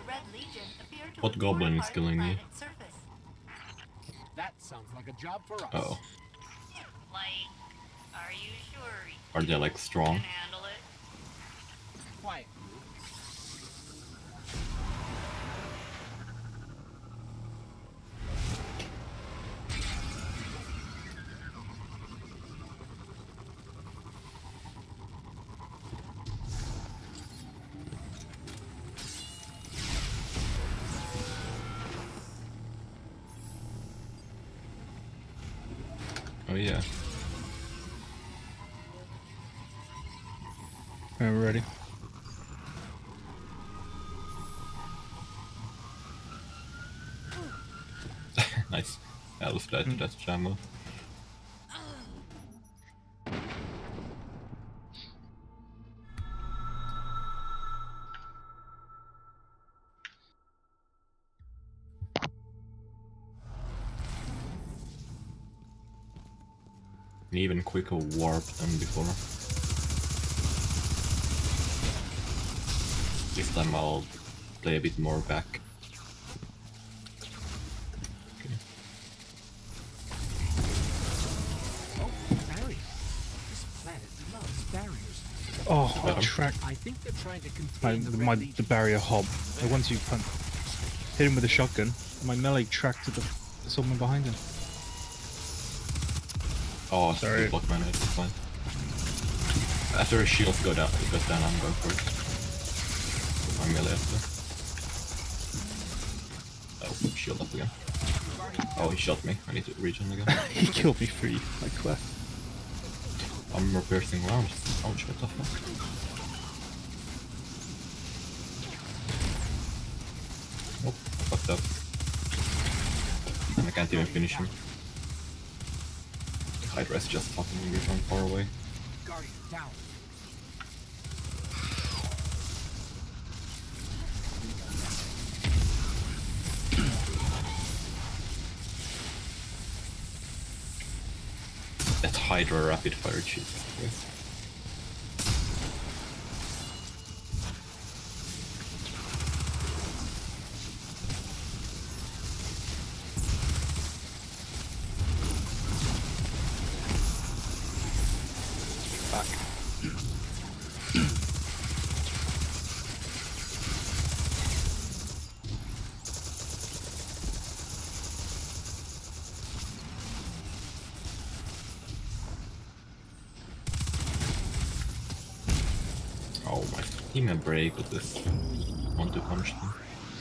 What goblin is killing me? That sounds like a job for us. Oh. Like, are you sure? Are they like strong? Can handle it? Quiet. Oh yeah. Alright, we're ready. Nice. That was glad that's Jammo. An even quicker warp than before. This time I'll play a bit more back. Okay. Oh, barriers. This planet loves barriers. Oh, Got him. track I think they're trying to contain the barrier hob. Like once you hit him with a shotgun, my melee tracked to someone behind him. Oh, sorry. Block mana, it's fine. After his shields goes down, I'm going for it. Put my melee after. Oh, shield up again. Oh, he shot me. I need to regen again. He killed me free, like that. Armor piercing rounds. Ouch, what the fuck? Nope, fucked up. And I can't even finish him. Hydra's just fucking me from far away. Guardian down. That Hydra rapid fire cheat. Yes. Oh my, give me a break with this. Want to punch them.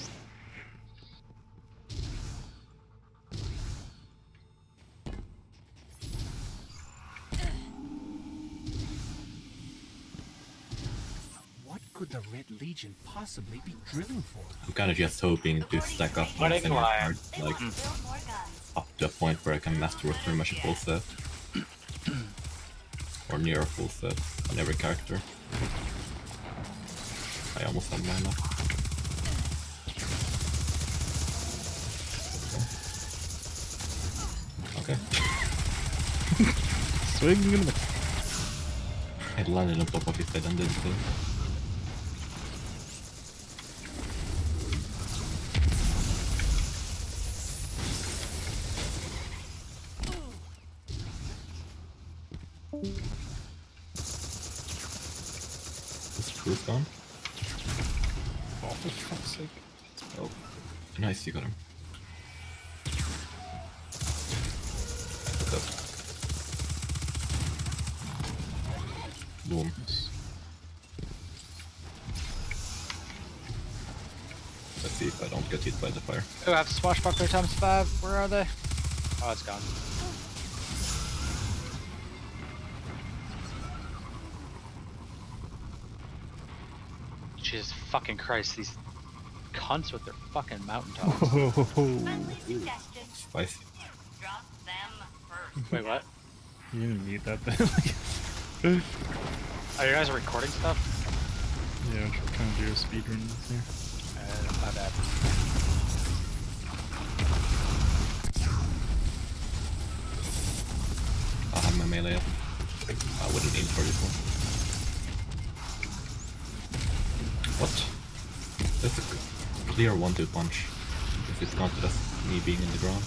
What could the Red Legion possibly be drilling for? I'm kinda just hoping to stack up my single card, like, up to a point where I can master pretty much a full set. Or near a full set on every character. I almost have mana. Okay. Swinging in the... I landed on top of his head and did thing. Is Truth gone? Oh, for fuck's sake. Oh, nice, you got him. Boom. Let's see if I don't get hit by the fire. Oh, I have Swashbuckler ×5. Where are they? Oh, it's gone. Jesus fucking Christ, these cunts with their fucking mountaintops. Spicy. Drop them first. Wait, what? You didn't need that then. Oh, you guys are recording stuff? Yeah, I'm trying to do a speedrun here. My bad. I have my melee up. I wouldn't aim for this one. What? That's a good... clear 1-2 punch. If it's counted as me being in the ground.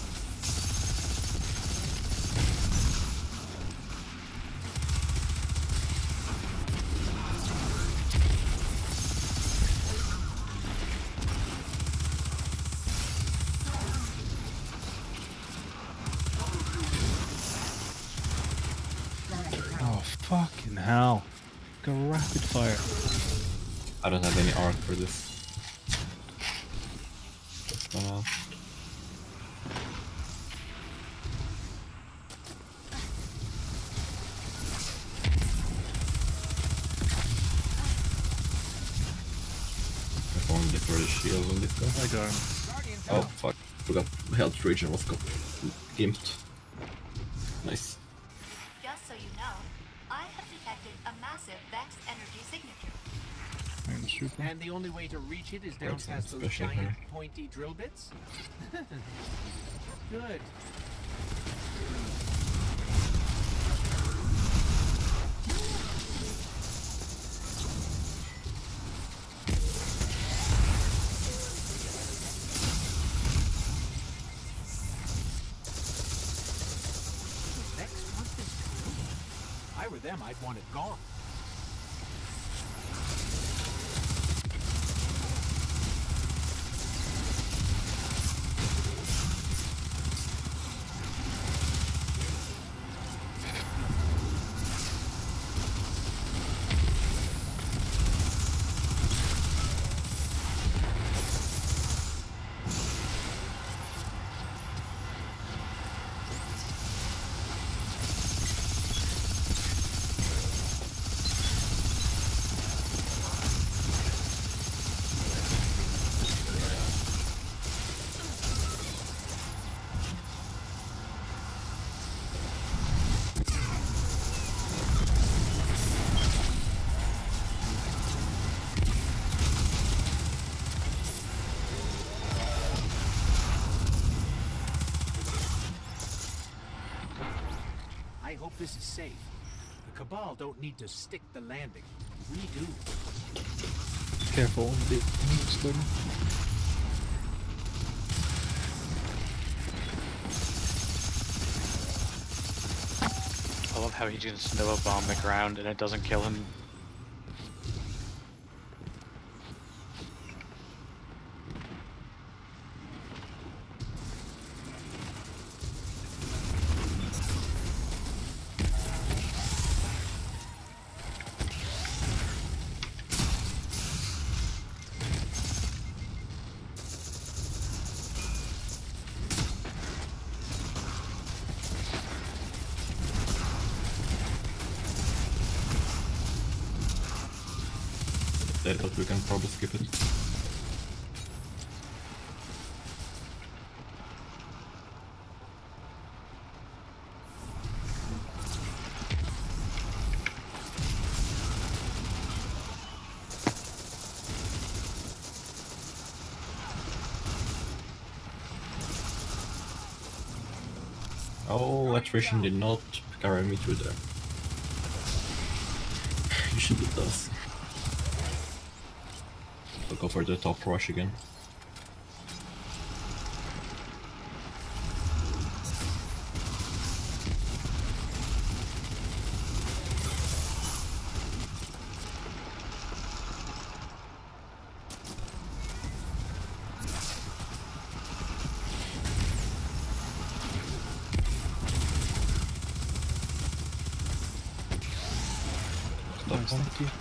Oh, fucking hell. Go rapid fire. I don't have any arc for this. If only for the shield on this guy. I got him. Oh fuck, forgot health regen was got gimped. Nice. Just so you know, I have detected a massive Vex energy signature. I'm super. And the only way to reach it is down That's past those special giant here. pointy drill bits? Good. Vex want this too? If I were them, I'd want it gone. I hope this is safe. The Cabal don't need to stick the landing. We do. Careful, the exploding. I love how he just Nova bomb the ground and it doesn't kill him. Dead, but we can probably skip it. Oh, attrition did not carry me through there. Usually it does. I'll go for the top rush again. Nice, thank you.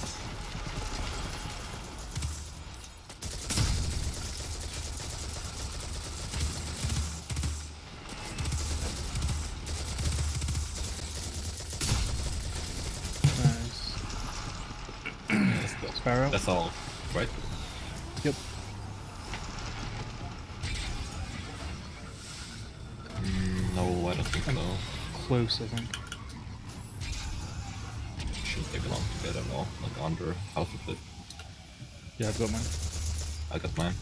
Let's go. Sparrow? That's all, right? Yep. No, I don't think so. Close, I think. Shouldn't take long to get them all, like under half of it. Yeah, I've got mine. I got mine.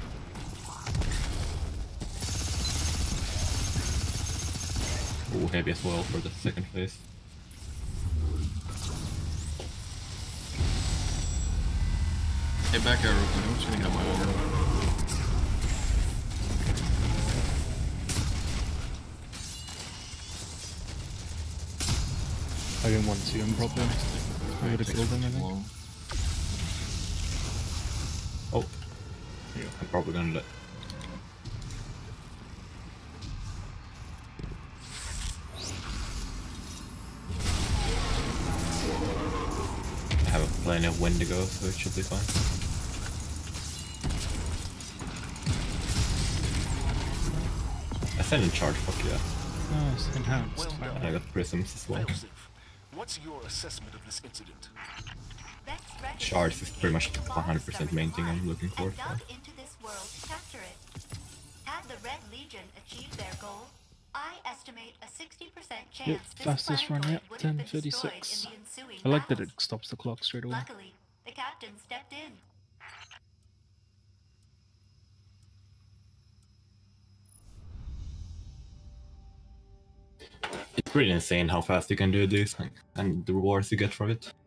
Ooh, heavy as well for the second phase. Hey, back arrow, I'm just gonna get my arrow. I didn't want to him properly. I would have killed him, I think. Long. Oh, Yeah. I'm probably gonna let. I have plenty of wind to go, so it should be fine. I said in charge, fuck yeah. Oh, it's enhanced. Well done. And I got prisms as well. Well, Ziv, what's your assessment of this incident? Vex records Shards is pretty much indicate the 100% discovered main thing I'm life looking for. and So. dug into this world to capture it. Had the Red Legion achieved their goal, I estimate a 60% chance Yep, this fastest run planetoid yet, would have been destroyed 10:36. in the ensuing I like that battles. it stops the clock straight away. Luckily, the captain stepped in. It's pretty insane how fast you can do this and the rewards you get from it.